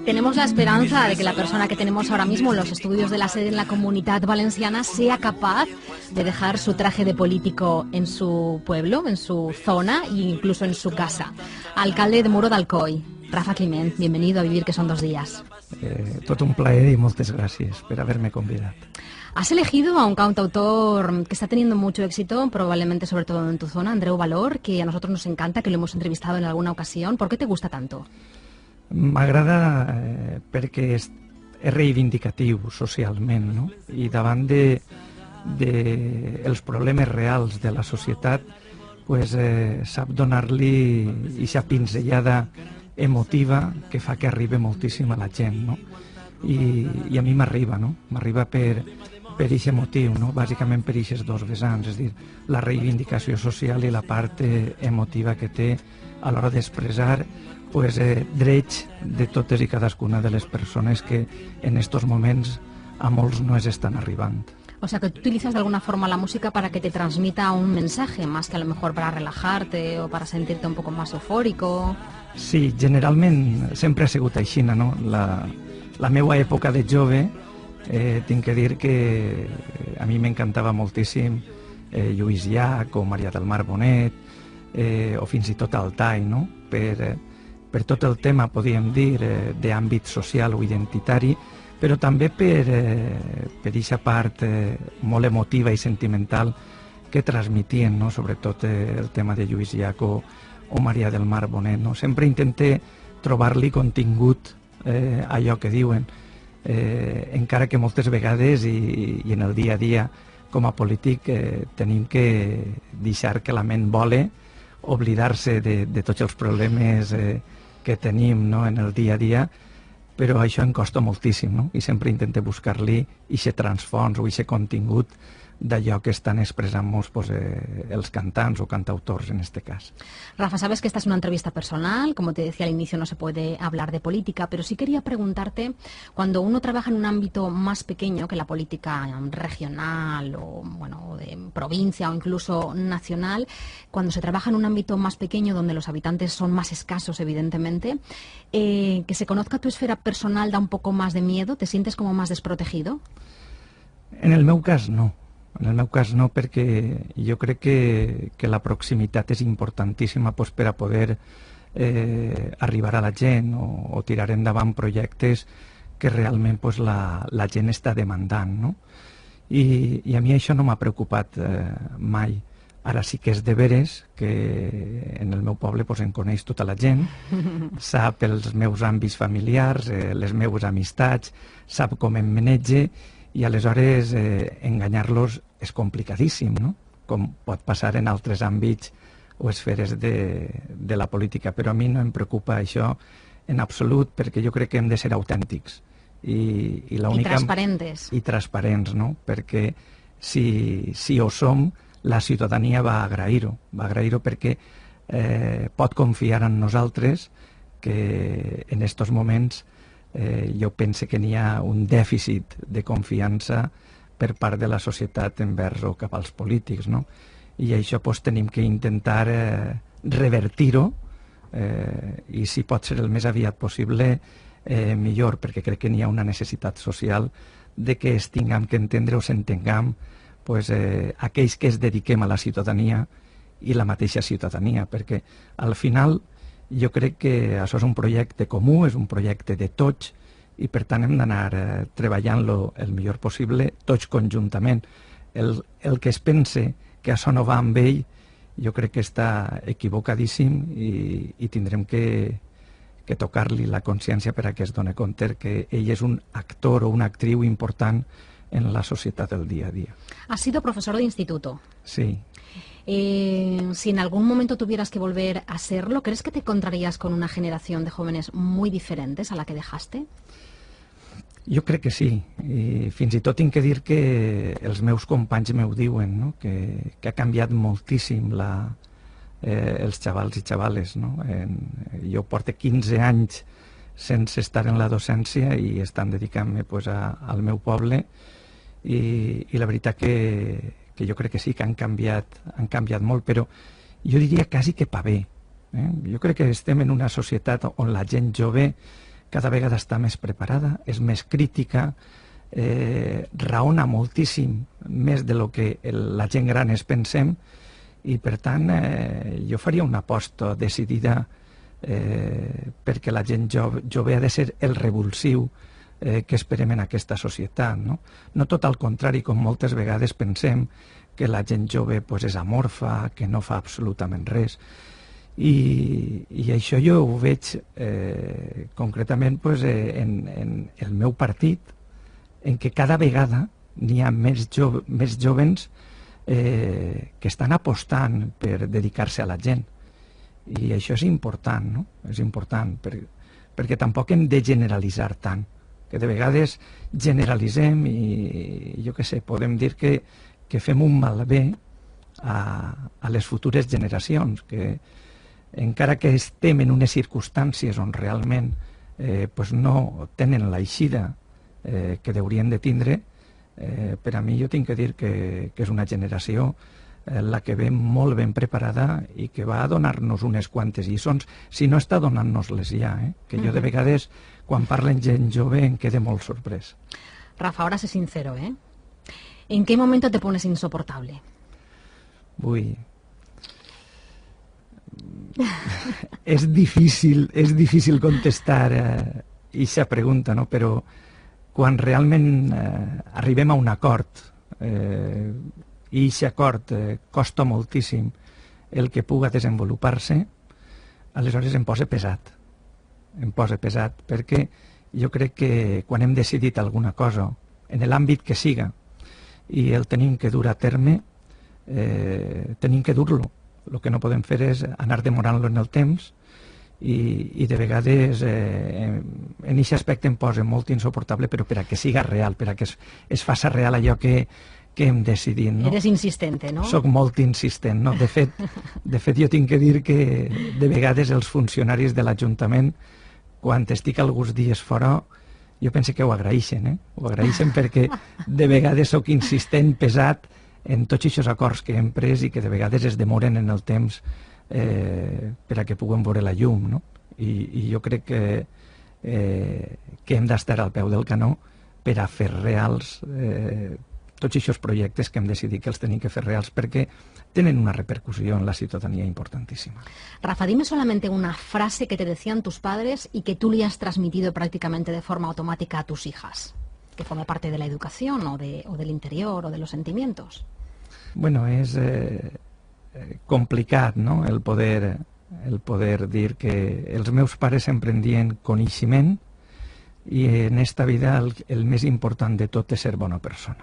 Tenemos la esperanza de que la persona que tenemos ahora mismo en los estudios de la sede en la Comunitat Valenciana sea capaz de dejar su traje de político en su pueblo, en su zona e incluso en su casa. Alcalde de Muro d'Alcoi, Rafa Climent, bienvenido a Vivir, que son 2 días. Tot un plaer y muchas gracias por haberme convidado. Has elegido a un cantautor que está teniendo mucho éxito, probablemente sobre todo en tu zona, Andreu Valor, que a nosotros nos encanta, que lo hemos entrevistado en alguna ocasión. ¿Por qué te gusta tanto? M'agrada perquè és reivindicatiu socialment, no? I davant dels problemes reals de la societat pues, sap donar-li aquesta pinzellada emotiva que fa que arribi moltíssim a la gent, no? I a mi m'arriba, no? M'arriba per aquest motiu, no? Bàsicament per aquests 2 vessants, és a dir, la reivindicació social i la part emotiva que té a l'hora d'expressar pues, drets de totes i cadascuna de les persones que en estos moments a molts no es estan arribant. O sea, que tú utilizas de alguna forma la música para que te transmita un mensaje, más que a lo mejor para relajarte o para sentirte un poco más eufórico. Sí, generalment sempre ha sigut així, no? La meva època de jove, tinc que dir que a mi m'encantava moltíssim Lluís Llach o Maria del Mar Bonet, o fins i tot Altai, no? Per tot el tema, podríem dir, d'àmbit social o identitari, però també per aquesta part molt emotiva i sentimental que transmitien, no? Sobretot el tema de Lluís Llach o Maria del Mar Bonet. No? Sempre intenté trobar-li contingut a allò que diuen, encara que moltes vegades i en el dia a dia com a polític tenim que deixar que la ment vole, oblidar-se de tots els problemes que tenim, no? En el dia a dia, però això em costa moltíssim, no? I sempre intento buscar-li aquest transfons o aquest contingut d'allò que están expresamos pues, els cantants o cantautors en este caso. Rafa, sabes que esta es una entrevista personal, como te decía al inicio no se puede hablar de política, pero sí quería preguntarte, cuando uno trabaja en un ámbito más pequeño que la política regional o bueno, de provincia o incluso nacional, cuando se trabaja en un ámbito más pequeño donde los habitantes son más escasos evidentemente, que se conozca tu esfera personal da un poco más de miedo, ¿te sientes como más desprotegido? En el meu cas no. En el meu cas no, perquè jo crec que la proximitat és importantíssima pues, per a poder arribar a la gent o tirar endavant projectes que realment pues, la gent està demandant. No? I a mi això no m'ha preocupat mai. Ara sí que és de veres que en el meu poble pues, em coneix tota la gent, sap els meus àmbits familiars, les meves amistats, sap com em manege, i aleshores enganyar-los és complicadíssim, no? Com pot passar en altres àmbits o esferes de la política. Però a mi no em preocupa això en absolut, perquè jo crec que hem de ser autèntics. I transparents. I transparents, no? Perquè si ho som, la ciutadania va agrair-ho. Va agrair-ho perquè pot confiar en nosaltres que en aquests moments jo penso que n'hi ha un dèficit de confiança per part de la societat envers o cap als polítics, no? I això pues, tenim que intentar revertir-ho i si pot ser el més aviat possible millor, perquè crec que n'hi ha una necessitat social de que es tinguem que entendre o s'entenguem pues, aquells que es dediquem a la ciutadania i la mateixa ciutadania, perquè al final jo crec que això és un projecte comú, és un projecte de tots, i per tant hem d'anar treballant-lo el millor possible, tots conjuntament. El que es pense que això no va amb ell, jo crec que està equivocadíssim i tindrem que tocar-li la consciència per a que es doni compte que ell és un actor o una actriu important en la societat del dia a dia. Has sido profesor de instituto. Sí. Si en algún momento tuvieras que volver a serlo, ¿crees que te encontrarías con una generación de jóvenes muy diferentes a la que dejaste? Jo crec que sí. I fins i tot tinc que dir que els meus companys m'ho diuen, no? Que ha canviat moltíssim els xavals i xavales. No? Jo porto 15 anys sense estar en la docència i estan dedicant-me pues, al meu poble i la veritat que jo crec que sí, que han canviat molt, però jo diria quasi que pa bé. Jo crec que estem en una societat on la gent jove cada vegada està més preparada, és més crítica, raona moltíssim més de lo que la gent gran es pensem, i per tant jo faria una aposta decidida perquè la gent jove ha de ser el revulsiu que esperem en aquesta societat, no? No tot al contrari, com moltes vegades pensem que la gent jove pues, és amorfa, que no fa absolutament res. I això jo ho veig concretament pues, en el meu partit, en què cada vegada n'hi ha més jovens que estan apostant per dedicar-se a la gent. I això és important, no? És important, perquè tampoc hem de generalitzar tant, que de vegades generalitzem i jo què sé, podem dir que fem un malbé a les futures generacions, que encara que estem en unes circumstàncies on realment pues no tenen l'eixida que haurien de tindre, per a mi jo tinc que dir que és una generació la que ve molt ben preparada i que va a donar-nos unes quantes lliçons, si no està donant-nos-les ja, que jo de vegades, quan parlen gent jove, em quedo molt sorprès. Rafa, ahora sé sincero, ¿en qué momento te pones insoportable? Uy... és difícil contestar aquesta pregunta, no? Però quan realment arribem a un acord i aquest acord costa moltíssim el que puga desenvolupar-se, aleshores em posa pesat. Em posa pesat perquè jo crec que quan hem decidit alguna cosa, en l'àmbit que siga, i el tenim que dur a terme, tenim que dur-lo. El que no podem fer és anar demorant-lo en el temps i de vegades en aquest aspecte em posa molt insuportable, però per a que siga real, per a que es faça real allò que hem decidit. No? Eres insistente, no? Soc molt insistent, no? De fet, jo tinc que dir que de vegades els funcionaris de l'Ajuntament, quan estic alguns dies fora, jo penso que ho agraeixen, Ho agraeixen perquè de vegades soc insistent, pesat, en tots aquests acords que hem pres i que de vegades es demoren en el temps per a que puguem veure la llum, no? I jo crec que hem d'estar al peu del canó per a fer reals tots aquests projectes que hem decidit que els tenim que fer reals perquè tenen una repercussió en la ciutadania importantísima. Rafa, dime solamente una frase que te decían tus padres y que tú le has transmitido prácticamente de forma automática a tus hijas, que forma parte de la educación o del interior o de los sentimientos. Bueno, és complicat, no?, el poder dir que els meus pares sempre em dien coneixement i en esta vida el més important de tot és ser bona persona,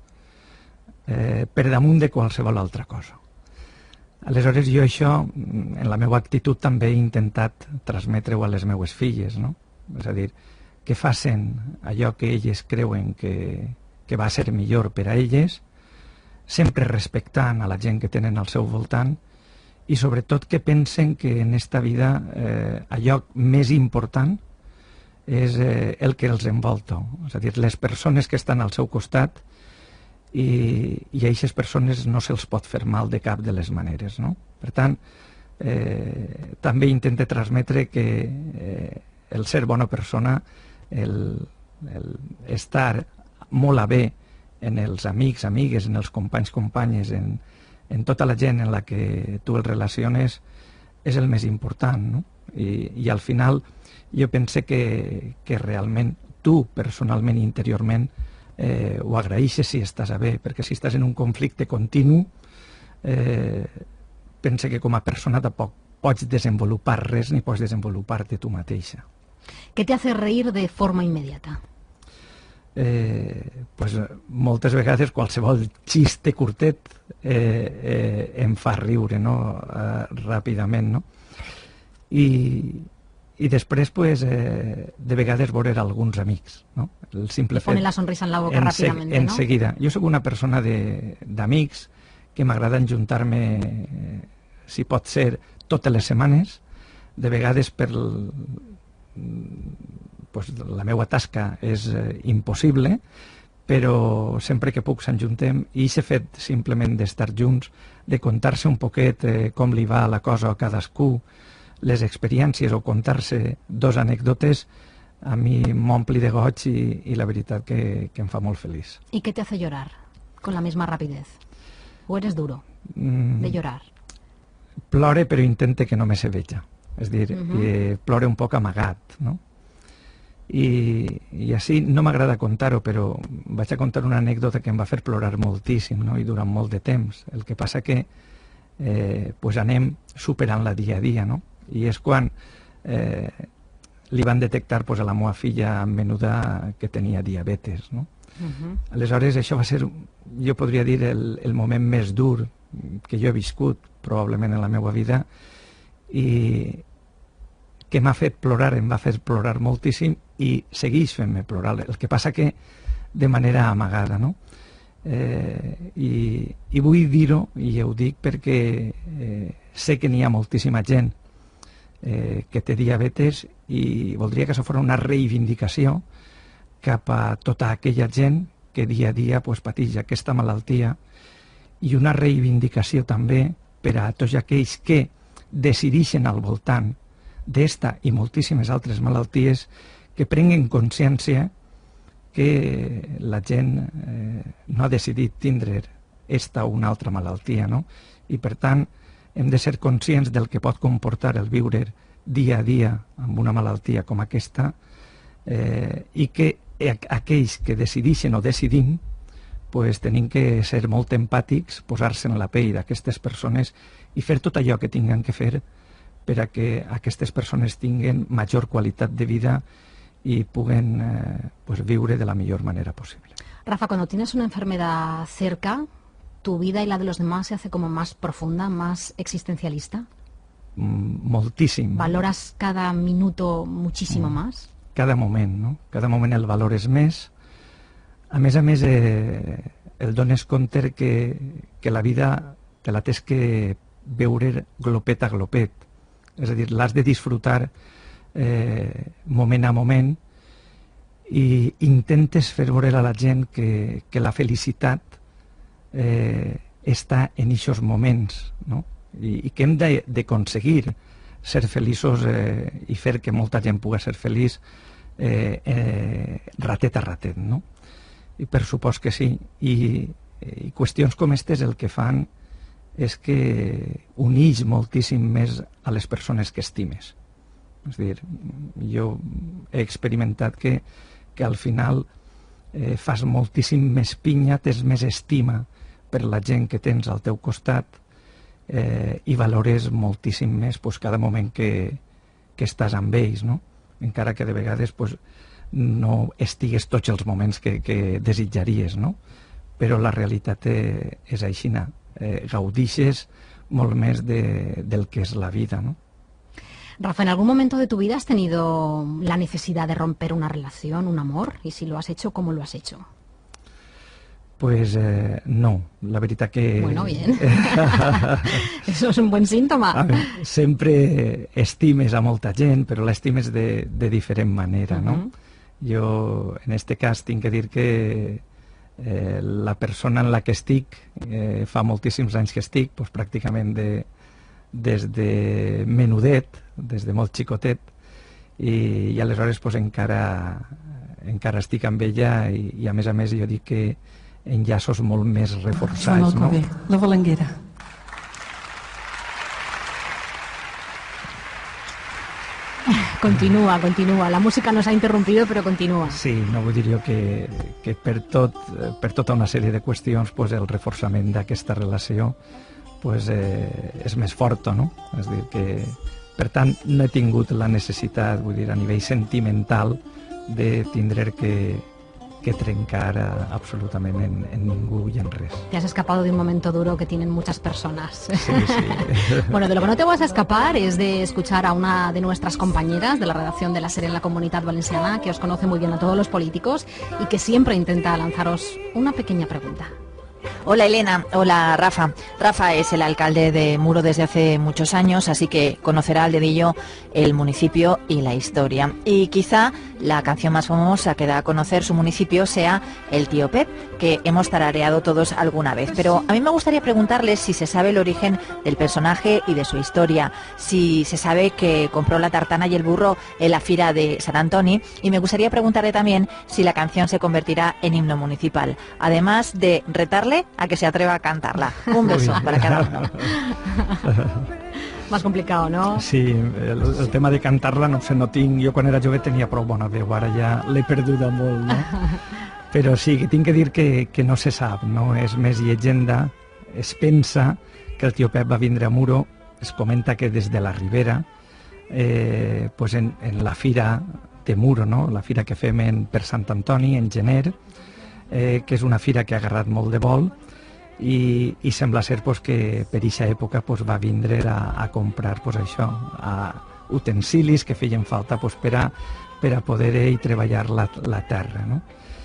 per damunt de qualsevol altra cosa. Aleshores jo això, en la meva actitud també he intentat transmetre-ho a les meues filles, no? És a dir, que facin allò que elles creuen que va ser millor per a elles, sempre respectant a la gent que tenen al seu voltant i sobretot que pensen que en esta vida allò més important és el que els envolta, és a dir, les persones que estan al seu costat i a aquestes persones no se'ls pot fer mal de cap de les maneres, no? Per tant, també intento transmetre que el ser bona persona, el estar molt a bé en els amics, amigues, en els companys, companyes, en tota la gent en la que tu el relaciones, és el més important, no? I al final jo pense que realment tu, personalment, interiorment, ho agraeixes si estàs a bé, perquè si estàs en un conflicte continu, pense que com a persona tampoc pots desenvolupar res ni pots desenvolupar-te tu mateixa. ¿Qué te hace reír de forma inmediata? Pues moltes vegades qualsevol xiste curtet em fa riure, no? Ràpidament, no? I després pues, de vegades veure alguns amics, no? El simple fet pone la sonrisa en la boca ràpidament, en seguida. Jo soc una persona d'amics que m'agrada ajuntar-me, si pot ser, totes les setmanes, de vegades per pues, la meva tasca és impossible, però sempre que puc s'enjuntem i aquest fet simplement d'estar junts, de contar-se un poquet com li va la cosa a cadascú, les experiències o contar-se dos anècdotes, a mi m'ompli de goig i la veritat que em fa molt feliç. ¿Y qué te hace llorar con la misma rapidez? ¿O eres duro de llorar? Plore però intente que no me se veja. És a dir, plore un poc amagat, no? I així no m'agrada contar-ho, però vaig a contar una anècdota que em va fer plorar moltíssim, no? I durant molt de temps. El que passa que pues anem superant-la dia a dia, no? I és quan li van detectar pues, a la meva filla menuda que tenia diabetes, no? Aleshores, això va ser, jo podria dir, el moment més dur que jo he viscut, probablement en la meva vida, i que m'ha fet plorar, em va fer plorar moltíssim i segueix fent-me plorar. El que passa que de manera amagada, no? I vull dir-ho, i ho dic perquè sé que n'hi ha moltíssima gent que té diabetes i voldria que això fos una reivindicació cap a tota aquella gent que dia a dia pues, pateix aquesta malaltia i una reivindicació també per a tots aquells que decideixen al voltant d'esta i moltíssimes altres malalties que prenguen consciència que la gent no ha decidit tindre esta o una altra malaltia, no? I per tant hem de ser conscients del que pot comportar el viure dia a dia amb una malaltia com aquesta i que aquells que decideixen o decidim pues, tenim que ser molt empàtics, posar-se en la pell d'aquestes persones i fer tot allò que tinguin que fer per a que aquestes persones tinguin major qualitat de vida y puguen pues, viure de la mejor manera posible. Rafa, cuando tienes una enfermedad cerca, ¿tu vida y la de los demás se hace como más profunda, más existencialista? Moltíssim. ¿Valoras cada minuto muchísimo más? Cada moment, no? Cada moment el valores més. A més, el dones compte que la vida te la tens que veure glopet a glopet. És a dir, l'has de disfrutar moment a moment i intentes fer veure a la gent que la felicitat està en aquests moments, no? I que hem d'aconseguir ser feliços i fer que molta gent pugui ser feliç ratet a ratet, no? I per supost que sí. I qüestions com aquestes el que fan és que uneix moltíssim més a les persones que estimes. És a dir, jo he experimentat que al final fas moltíssim més pinya, tens més estima per la gent que tens al teu costat i valores moltíssim més pues, cada moment que estàs amb ells, no? Encara que de vegades pues, no estigues tots els moments que desitjaries, no? Però la realitat és aixina. Gaudixes molt més del que és la vida, ¿no? Rafa, ¿en algún momento de tu vida has tenido la necesidad de romper una relación, un amor? Y si lo has hecho, ¿cómo lo has hecho? Pues no, la veritat que... Bueno, bien. Eso es un buen síntoma. Sempre estimes a molta gent, però l'estimes de diferent manera, no? Jo, en este cas, tinc que dir que la persona en la que estic, fa moltíssims anys que estic, doncs pràcticament des de menudet, des de molt xicotet, i aleshores doncs, encara estic amb ella i a més jo dic que enllaços molt més reforçats. No? La Balenguera. Continúa. La música nos ha interrumpido, però continúa. Sí, no vull dir jo que per tota una sèrie de qüestions pues, el reforçament d'aquesta relació pues, és més fort, no? És dir que, per tant, no he tingut la necessitat, vull dir, a nivell sentimental de tindre que trencar absolutament en ningú i en res. Te has escapado de un momento duro que tienen muchas personas. Sí, sí. Bueno, de lo que no te vas a escapar es de escuchar a una de nuestras compañeras de la redacción de la SER en la Comunitat Valenciana, que os conoce muy bien a todos los políticos y que siempre intenta lanzaros una pequeña pregunta. Hola Elena, hola Rafa. Rafa es el alcalde de Muro desde hace muchos años, así que conocerá al dedillo el municipio y la historia. Y quizá la canción más famosa que da a conocer su municipio sea El Tío Pep, que hemos tarareado todos alguna vez. Pero a mí me gustaría preguntarles si se sabe el origen del personaje y de su historia, si se sabe que compró la tartana y el burro en la fira de Sant Antoni, y me gustaría preguntarle también si la canción se convertirá en himno municipal, además de retarle a que se atreva a cantarla. Un beso para cada uno. Más complicado, no? Sí, el tema de cantar-la, no sé, no tinc... Jo quan era jove tenia prou bona veu, ara ja l'he perduda molt, no? Però sí, que tinc que dir que no se sap, no? És més llegenda. Es pensa que el Tío Pep va vindre a Muro, es comenta que des de la Ribera, pues en la fira de Muro, no? La fira que fem per Sant Antoni, en gener, que és una fira que ha agarrat molt de vol, i sembla ser pues, que per aquesta època pues, va vindre a comprar pues, això, utensilis que feien falta pues, per a poder treballar la terra. No?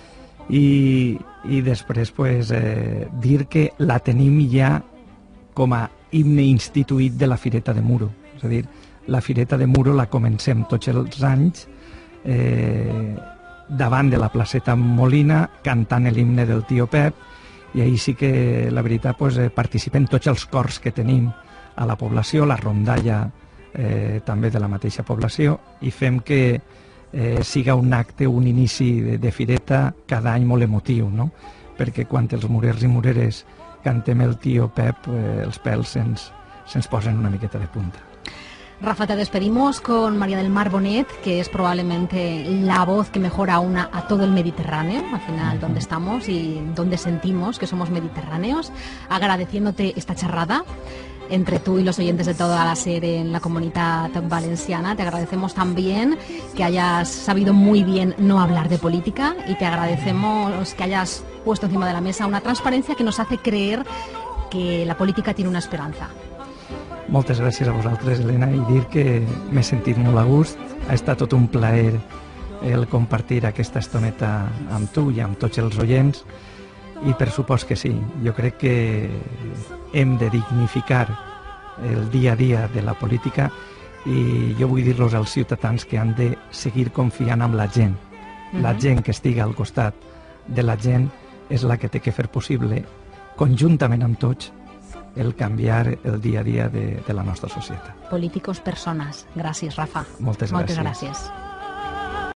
I després pues, dir que la tenim ja com a himne instituït de la Fireta de Muro. És a dir, la Fireta de Muro la comencem tots els anys davant de la placeta Molina cantant l'himne del Tío Pep, i ahir sí que la veritat pues, participen tots els cors que tenim a la població, la rondalla també de la mateixa població, i fem que siga un acte, un inici de fireta cada any molt emotiu, no? Perquè quan els murers i mureres cantem el Tío Pep, els pèls se'ns posen una miqueta de punta. Rafa, te despedimos con María del Mar Bonet, que es probablemente la voz que mejor aúna a todo el Mediterráneo, al final donde estamos y donde sentimos que somos mediterráneos, agradeciéndote esta charrada entre tú y los oyentes de toda la serie en la Comunidad Valenciana. Te agradecemos también que hayas sabido muy bien no hablar de política, y te agradecemos que hayas puesto encima de la mesa una transparencia que nos hace creer que la política tiene una esperanza. Moltes gràcies a vosaltres, Helena, i dir que m'he sentit molt a gust. Ha estat tot un plaer el compartir aquesta estoneta amb tu i amb tots els oients, i per supost que sí, jo crec que hem de dignificar el dia a dia de la política, i jo vull dir-los als ciutadans que han de seguir confiant en la gent. La gent que estiga al costat de la gent és la que té que fer possible, conjuntament amb tots, el canviar el dia a dia de la nostra societat. Políticos, personas. Gràcies, Rafa. Moltes gràcies. Moltes gràcies.